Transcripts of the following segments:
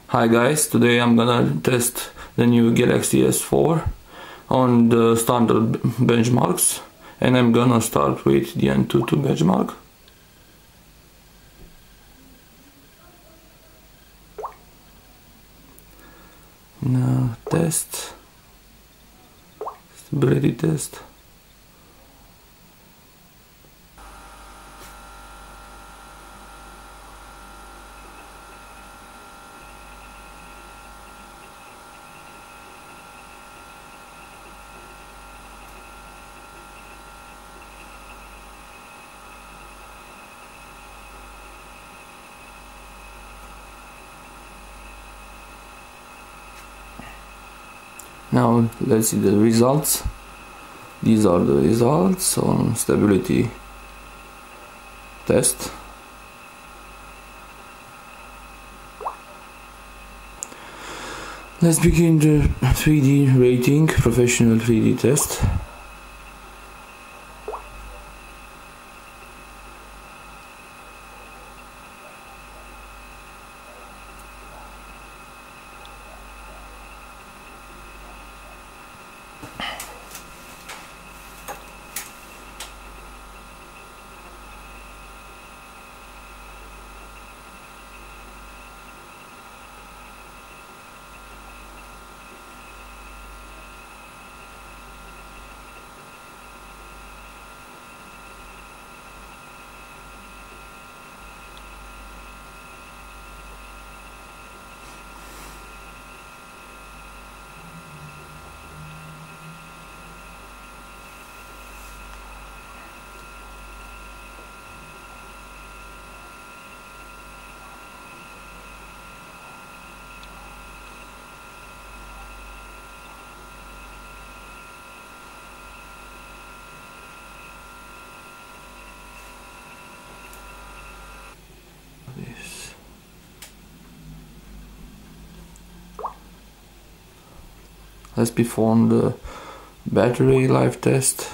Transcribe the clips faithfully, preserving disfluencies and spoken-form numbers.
Hi guys, today I'm gonna test the new Galaxy S four on the standard benchmarks, and I'm gonna start with the Antutu benchmark. Now test, stability test. Now let's see the results. These are the results on stability test. Let's begin the three D rating, professional three D test. This. Let's perform the battery life test.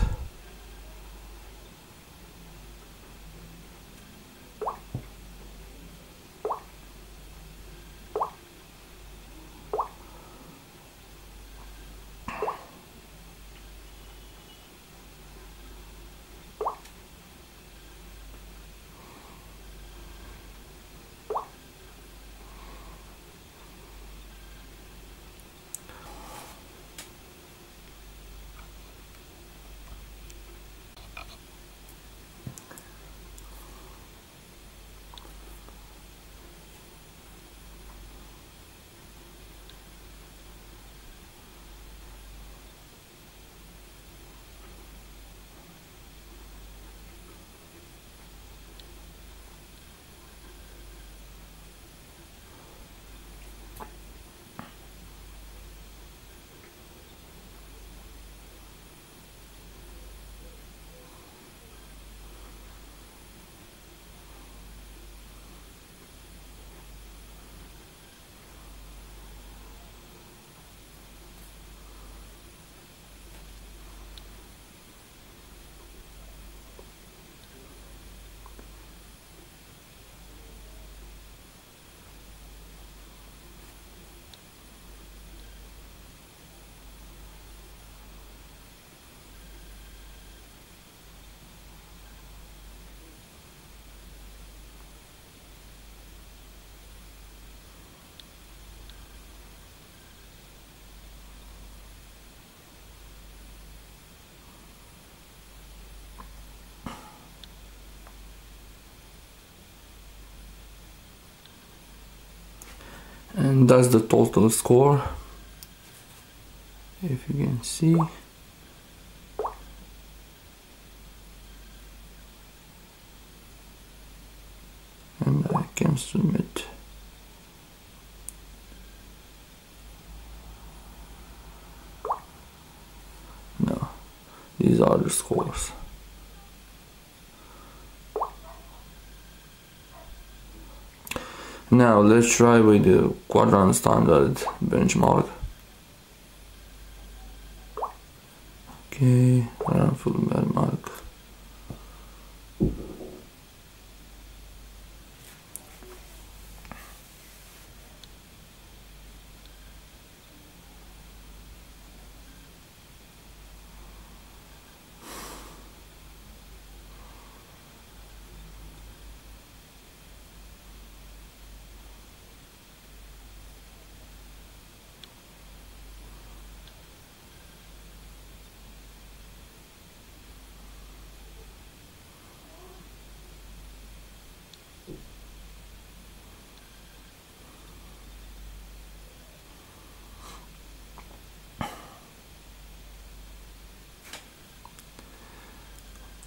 And that's the total score, if you can see. And I can submit. No, these are the scores. Now let's try with the quadrant standard benchmark. Okay, run full benchmark.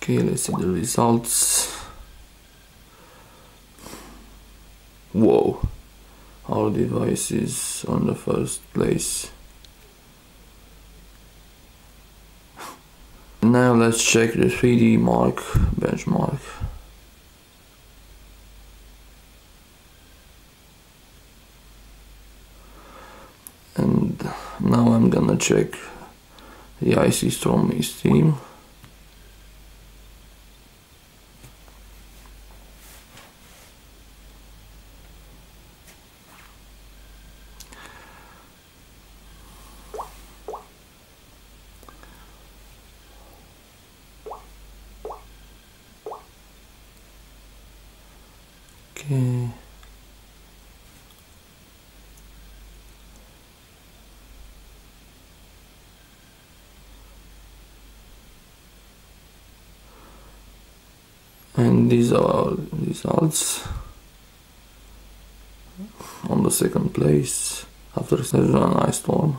Okay, let's see the results. Whoa, our device is on the first place. Now let's check the three D Mark benchmark. And now I'm gonna check the I C Stormy Steam. Okay. And these are our results. On the second place after Szechuan Ice Storm.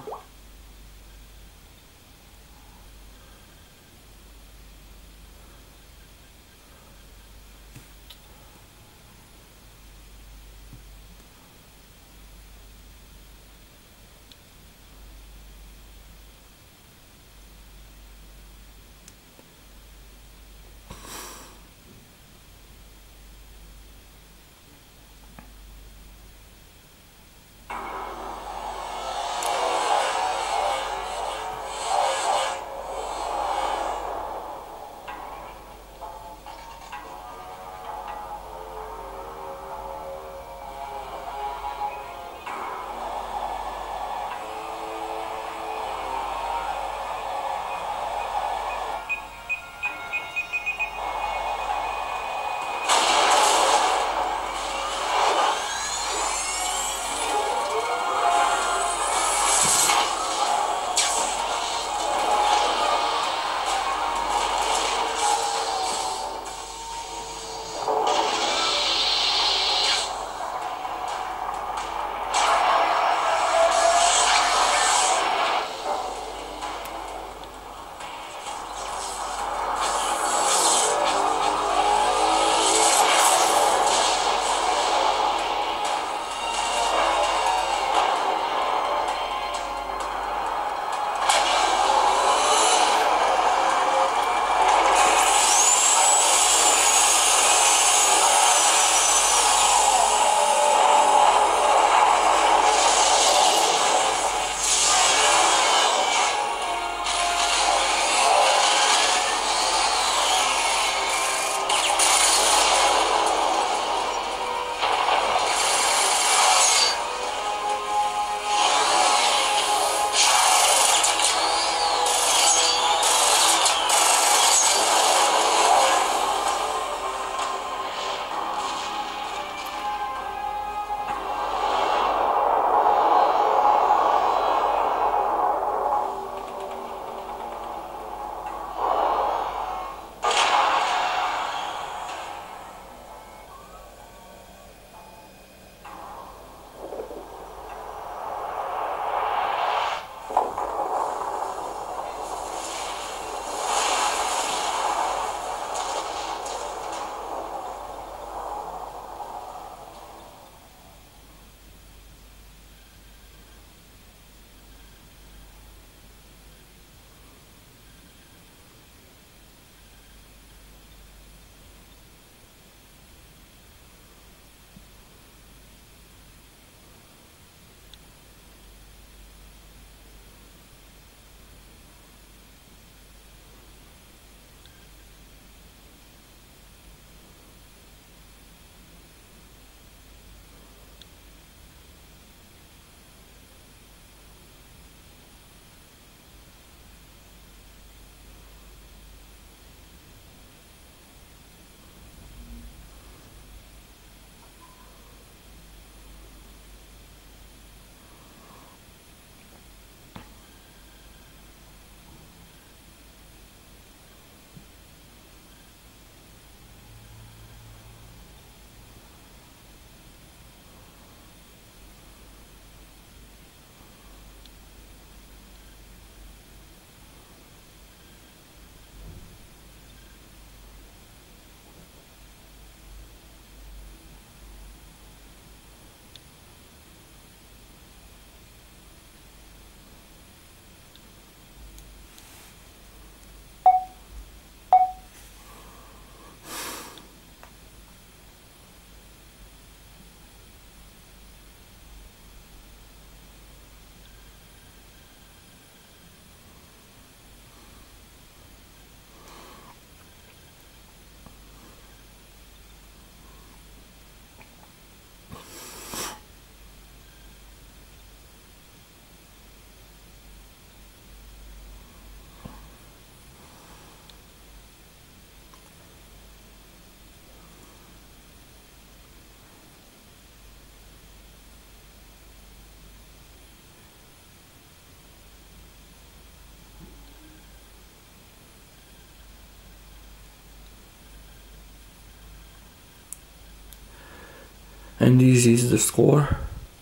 And this is the score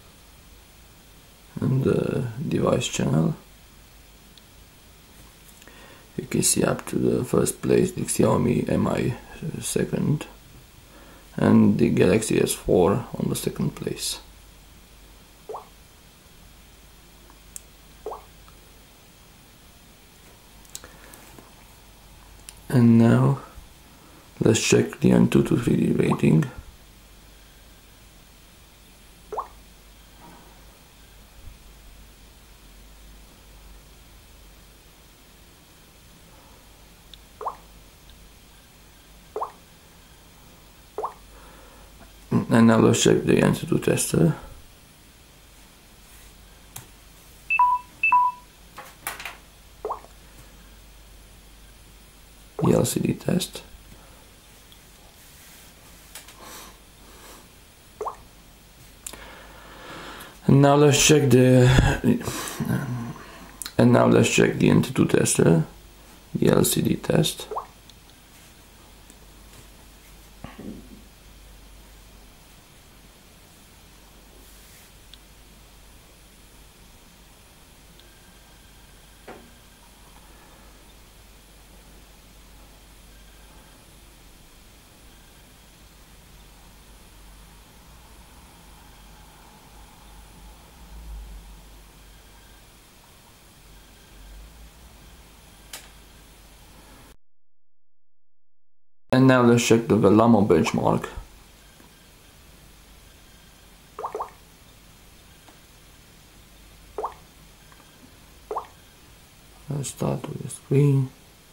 and the device channel. You can see up to the first place the Xiaomi M I second and the Galaxy S four on the second place. And now let's check the Antutu three D rating. And now let's check the Antutu tester. The L C D test. And now let's check the and now let's check the Antutu tester, the L C D test. And now let's check the Vellamo benchmark. Let's start with the screen.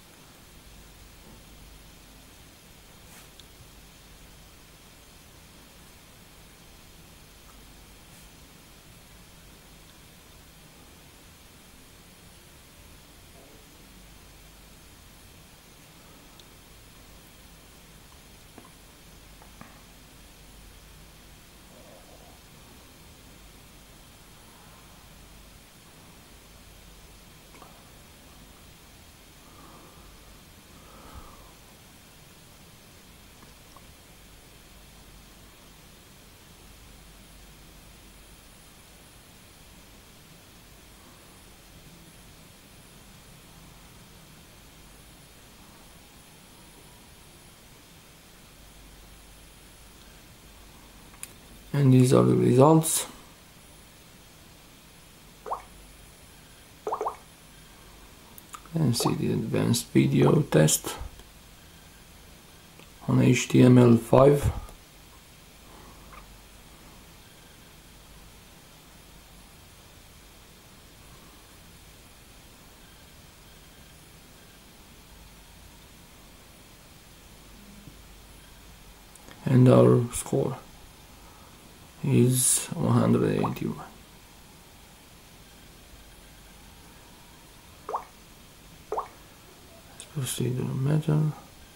And these are the results. And see the advanced video test on H T M L five. And our score is one hundred eighty-one. Let's proceed to the metal.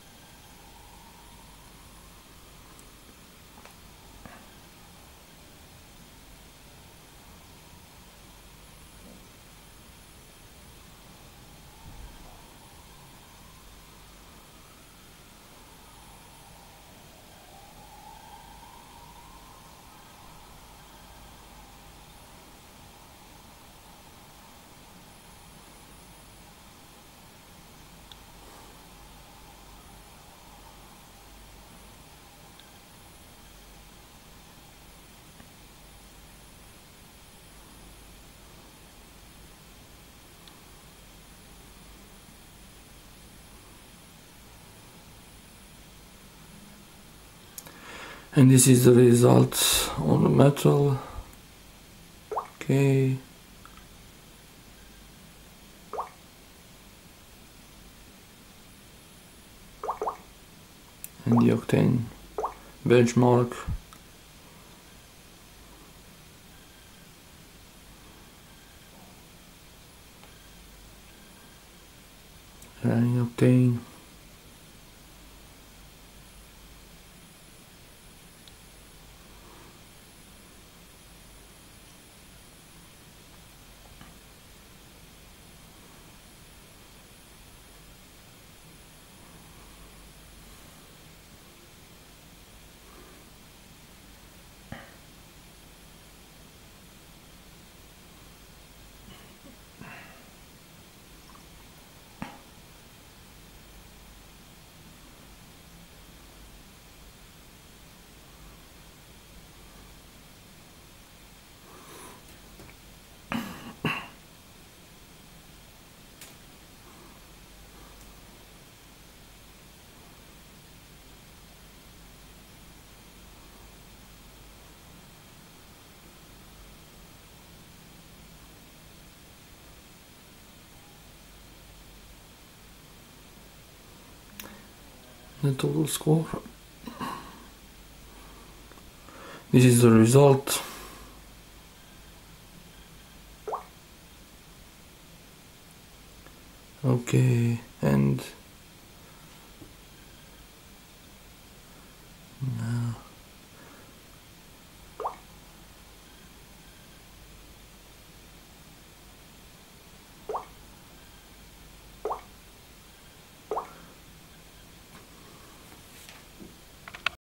And this is the result on the metal. Okay. And the octane benchmark. Running octane. the total score. This is the result. Okay, and